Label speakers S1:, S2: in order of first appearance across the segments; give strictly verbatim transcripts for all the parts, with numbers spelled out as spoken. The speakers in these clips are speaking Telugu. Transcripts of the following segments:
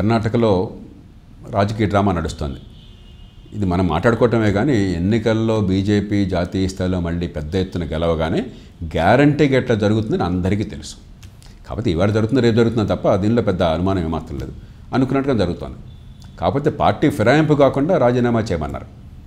S1: కర్ణాటకలో రాజకీయ డ్రామా నడుస్తుంది. ఇది మనం మాట్లాడుకోవటమే కానీ ఎన్నికల్లో బీజేపీ జాతీయ స్థాయిలో మళ్ళీ పెద్ద ఎత్తున గెలవగానే గ్యారంటీగా ఎట్లా జరుగుతుందని అందరికీ తెలుసు. కాబట్టి ఇవాళ జరుగుతుంది, రేపు జరుగుతుంది తప్ప దీనిలో పెద్ద అనుమానం ఏమాత్రం లేదు. అనుకున్నట్టుగా జరుగుతుంది. కాకపోతే పార్టీ ఫిరాయింపు కాకుండా రాజీనామా చేయమన్నారు.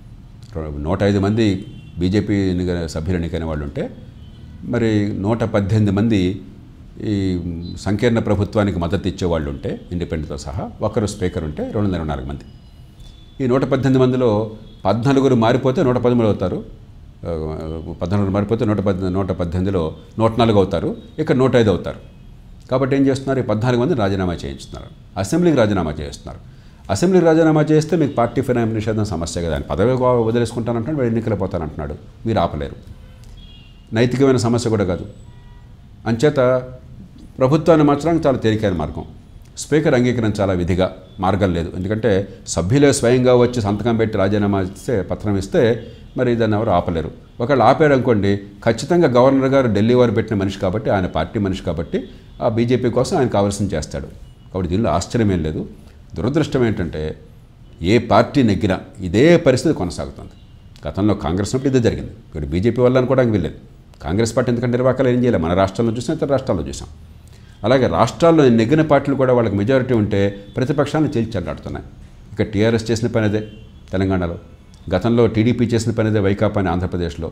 S1: నూట ఐదు మంది బీజేపీ సభ్యులు ఎన్నికైన వాళ్ళు ఉంటే మరి నూట పద్దెనిమిది మంది ఈ సంకీర్ణ ప్రభుత్వానికి మద్దతు ఇచ్చేవాళ్ళు ఉంటే ఇండిపెండెంట్తో సహా ఒకరు స్పీకర్ ఉంటే రెండు వందల ఇరవై నాలుగు మంది. ఈ నూట పద్దెనిమిది మందిలో పద్నాలుగురు మారిపోతే నూట పదమూడు అవుతారు. పద్నాలుగు మారిపోతే నూట పద్దె నూట పద్దెనిమిదిలో నూట నాలుగు అవుతారు. ఇక్కడ నూట ఐదు అవుతారు. కాబట్టి ఏం చేస్తున్నారు? ఈ పద్నాలుగు మంది రాజీనామా చేయిస్తున్నారు. అసెంబ్లీకి రాజీనామా చేస్తున్నారు. అసెంబ్లీకి రాజీనామా చేస్తే మీకు పార్టీ ఫిరాయింపు నిషేధం సమస్య కదా. ఆయన పదవి వదిలేసుకుంటానంటున్నాడు, వాడు ఎన్నికలు పోతానంటున్నాడు. మీరు ఆపలేరు. నైతికమైన సమస్య కూడా కాదు. అంచేత ప్రభుత్వాన్ని మార్చడానికి చాలా తేలికైన మార్గం. స్పీకర్ అంగీకరించాలా విధిగా, మార్గం లేదు. ఎందుకంటే సభ్యులే స్వయంగా వచ్చి సంతకం పెట్టి రాజీనామా ఇస్తే పత్రం ఇస్తే మరి దాన్ని ఎవరు ఆపలేరు. ఒకళ్ళు ఆపారు అనుకోండి, ఖచ్చితంగా గవర్నర్ గారు ఢిల్లీ వారు పెట్టిన మనిషి కాబట్టి, ఆయన పార్టీ మనిషి కాబట్టి ఆ బీజేపీ కోసం ఆయన కావాల్సింది చేస్తాడు. కాబట్టి దీనిలో ఆశ్చర్యమేం లేదు. దురదృష్టం ఏంటంటే ఏ పార్టీ నెగ్గినా ఇదే పరిస్థితి కొనసాగుతుంది. గతంలో కాంగ్రెస్ ఉన్నప్పుడు ఇదే జరిగింది. ఇప్పుడు బీజేపీ వల్ల అనుకోవడానికి వీల్లేదు. కాంగ్రెస్ పార్టీ ఎందుకంటే నిర్వాహకాలు ఏం చేయలేదు. మన రాష్ట్రాల్లో చూసాం, ఇతర రాష్ట్రాల్లో చూసాం. అలాగే రాష్ట్రాల్లో నెగ్గిన పార్టీలు కూడా వాళ్ళకి మెజారిటీ ఉంటే ప్రతిపక్షాలను చీల్చల్లాడుతున్నాయి. ఇక టీఆర్ఎస్ చేసిన పని అదే తెలంగాణలో, గతంలో టీడీపీ చేసిన పని అదే వైకాపా అని ఆంధ్రప్రదేశ్లో,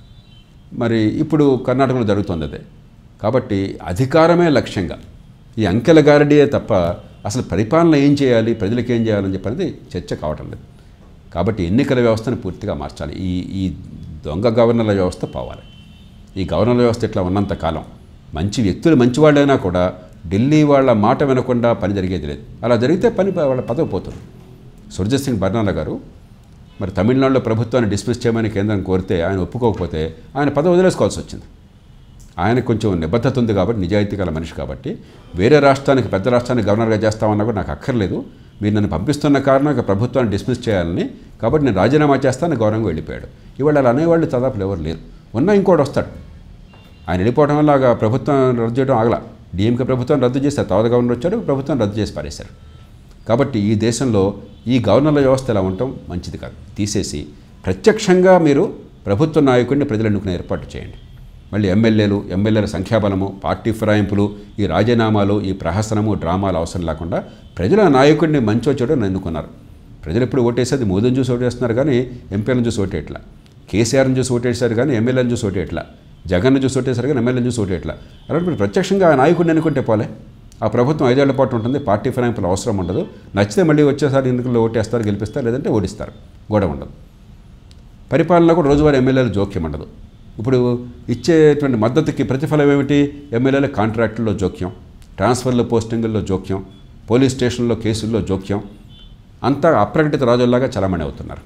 S1: మరి ఇప్పుడు కర్ణాటకలో జరుగుతుంది అదే. కాబట్టి అధికారమే లక్ష్యంగా ఈ అంకెల గారడియే తప్ప అసలు పరిపాలన ఏం చేయాలి, ప్రజలకు ఏం చేయాలని చెప్పనేది చర్చ కావటం లేదు. కాబట్టి ఎన్నికల వ్యవస్థను పూర్తిగా మార్చాలి. ఈ ఈ దొంగ గవర్నర్ల వ్యవస్థ పోవాలి. ఈ గవర్నర్ల వ్యవస్థ ఇట్లా ఉన్నంత కాలం మంచి వ్యక్తులు మంచివాళ్ళైనా కూడా ఢిల్లీ వాళ్ళ మాట వినకుండా పని జరిగేది లేదు. అలా జరిగితే పని వాళ్ళ పదవి పోతుంది. సుర్జిత్ సింగ్ బర్నాలా గారు మరి తమిళనాడులో ప్రభుత్వాన్ని డిస్మిస్ చేయమని కేంద్రం కోరితే ఆయన ఒప్పుకోకపోతే ఆయన పదవి వదిలేసుకోవాల్సి వచ్చింది. ఆయన కొంచెం నిబద్ధత ఉంది కాబట్టి, నిజాయితీ గల మనిషి కాబట్టి, వేరే రాష్ట్రానికి పెద్ద రాష్ట్రానికి గవర్నర్గా చేస్తామన్నా కూడా నాకు అక్కర్లేదు, మీరు నన్ను పంపిస్తున్న కారణం ఇక ప్రభుత్వాన్ని డిస్మిస్ చేయాలని, కాబట్టి నేను రాజీనామా చేస్తానని గౌరవంగా వెళ్ళిపోయాడు. ఇవాళ అలా అనేవాళ్ళు దాదాపు ఎవరు లేరు. ఉన్నా ఇంకోటి వస్తాడు. ఆయన వెళ్ళిపోవడం వల్ల ప్రభుత్వం రద్దు చేయడం ఆగల. డిఎంకే ప్రభుత్వం రద్దు చేశారు, తర్వాత గవర్నర్ వచ్చాడు, ప్రభుత్వం రద్దు చేసి పారేశారు. కాబట్టి ఈ దేశంలో ఈ గవర్నర్ల వ్యవస్థ ఎలా ఉండటం మంచిది కాదు. తీసేసి ప్రత్యక్షంగా మీరు ప్రభుత్వ నాయకుడిని ప్రజలు ఎన్నుకునే ఏర్పాటు చేయండి. మళ్ళీ ఎమ్మెల్యేలు ఎమ్మెల్యేల సంఖ్యాబలము, పార్టీ ఫిరాయింపులు, ఈ రాజీనామాలు, ఈ ప్రహసనము, డ్రామాలు అవసరం లేకుండా ప్రజల నాయకుడిని మంచో చెడో ఎన్నుకున్నారు. ప్రజలు ఎప్పుడు ఓటేసేది మోదీని చూసి ఓటేస్తున్నారు కానీ ఎంపీలను చూసి ఓటేట్లా, కేసీఆర్ని చూసి ఓటేసారు కానీ ఎమ్మెల్యేలను చూసి ఓటేట్లా, జగన్ను చూసి ఓటేశారు కానీ ఎమ్మెల్యేలను చూసి ఓటేట్లా. అలాంటి ప్రత్యక్షంగా ఆ నాయకుడిని ఎన్నుకుంటే పోలే. ఆ ప్రభుత్వం ఐదేళ్ల పాటు ఉంటుంది, పార్టీ ఫిరాయింపులు అవసరం ఉండదు. నచ్చితే మళ్ళీ వచ్చేసారి ఎన్నికల్లో ఓటేస్తారు, గెలిపిస్తారు, లేదంటే ఓడిస్తారు, గొడవ ఉండదు. పరిపాలనలో కూడా రోజువారీ ఎమ్మెల్యేలు జోక్యం ఉండదు. ఇప్పుడు ఇచ్చేటువంటి మద్దతుకి ప్రతిఫలం ఏమిటి? ఎమ్మెల్యేల కాంట్రాక్టుల్లో జోక్యం, ట్రాన్స్ఫర్లో పోస్టింగుల్లో జోక్యం, పోలీస్ స్టేషన్లో కేసుల్లో జోక్యం, అంతా అప్రకటిత రాజుల్లాగా చలామణి అవుతున్నారు.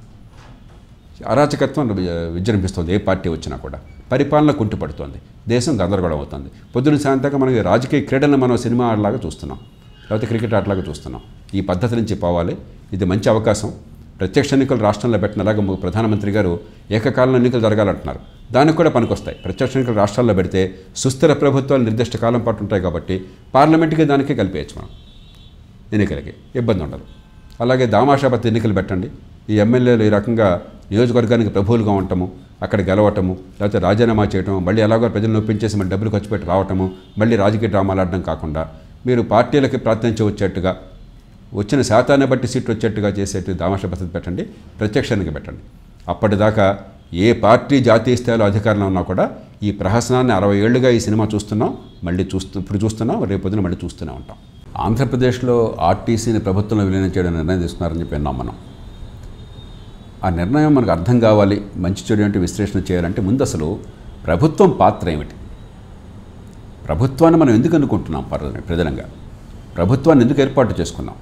S1: అరాచకత్వం విజృంభిస్తుంది. ఏ పార్టీ వచ్చినా కూడా పరిపాలన కుంటుపడుతోంది, దేశం గందరగోళం అవుతుంది. పొద్దున సాయంత్రంగా మనకి రాజకీయ క్రీడలను మనం సినిమా ఆటలాగా చూస్తున్నాం, లేకపోతే క్రికెట్ ఆటలాగా చూస్తున్నాం. ఈ పద్ధతి నుంచి పోవాలి. ఇది మంచి అవకాశం. ప్రత్యక్ష ఎన్నికలు రాష్ట్రంలో పెట్టినలాగా ప్రధానమంత్రి గారు ఏకకాలంలో ఎన్నికలు జరగాలంటున్నారు. దానికి కూడా పనికొస్తాయి. ప్రత్యక్ష ఎన్నికలు రాష్ట్రాల్లో పెడితే సుస్థిర ప్రభుత్వాలు నిర్దిష్ట కాలం పాటు ఉంటాయి కాబట్టి పార్లమెంట్కి దానికే కలిపేయచ్చు మనం, ఎన్నికలకి ఇబ్బంది ఉండదు. అలాగే దామాషాపతి ఎన్నికలు పెట్టండి. ఈ ఎమ్మెల్యేలు ఈ రకంగా నియోజకవర్గానికి ప్రభువులుగా ఉండటము, అక్కడ గెలవటము, లేకపోతే రాజీనామా చేయటము, మళ్ళీ ఎలాగో ప్రజలను ఒప్పించేసి మళ్ళీ డబ్బులు ఖర్చు పెట్టి రావటము, మళ్ళీ రాజకీయ డ్రామాలు ఆడడం కాకుండా మీరు పార్టీలకి ప్రాతినిధ్యం వచ్చేట్టుగా, వచ్చిన శాతాన్ని బట్టి సీట్లు వచ్చేట్టుగా చేసేట్టు దామాషా పద్ధతి పెట్టండి, ప్రత్యక్షానికి పెట్టండి. అప్పటిదాకా ఏ పార్టీ జాతీయ స్థాయిలో అధికారంలో ఉన్నా కూడా ఈ ప్రహసనాన్ని అరవై ఏళ్లుగా ఈ సినిమా చూస్తున్నాం, మళ్ళీ చూస్తూ ఇప్పుడు చూస్తున్నాం, రేపు పొద్దున మళ్ళీ చూస్తూనే ఉంటాం. ఆంధ్రప్రదేశ్లో ఆర్టీసీని ప్రభుత్వంలో విలీనం చేయడం నిర్ణయం తీసుకున్నారని చెప్పి విన్నాం మనం. ఆ నిర్ణయం మనకు అర్థం కావాలి, మంచి చెడు అంటే విశ్లేషణ చేయాలంటే ముందు అసలు ప్రభుత్వం పాత్ర ఏమిటి? ప్రభుత్వాన్ని మనం ఎందుకు అనుకుంటున్నాం? ప్రధానంగా ప్రభుత్వాన్ని ఎందుకు ఏర్పాటు చేసుకున్నాం?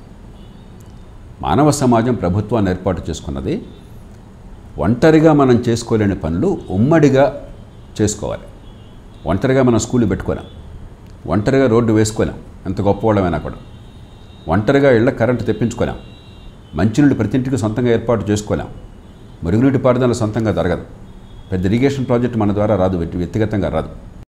S1: మానవ సమాజం ప్రభుత్వాన్ని ఏర్పాటు చేసుకున్నది ఒంటరిగా మనం చేసుకోలేని పనులు ఉమ్మడిగా చేసుకోవాలి. ఒంటరిగా మనం స్కూళ్ళు పెట్టుకోలేం, ఒంటరిగా రోడ్డు వేసుకోలేం, ఎంత గొప్పవాళ్ళమైనా కూడా. ఒంటరిగా ఇళ్ళ కరెంటు తెప్పించుకోలేం, మంచినీళ్ళు ప్రతి ఇంటికి సొంతంగా ఏర్పాటు చేసుకోలేం, మురుగునీటి పారుదల సొంతంగా జరగదు, పెద్ద ఇరిగేషన్ ప్రాజెక్టు మన ద్వారా రాదు, వ్యక్తిగతంగా రాదు.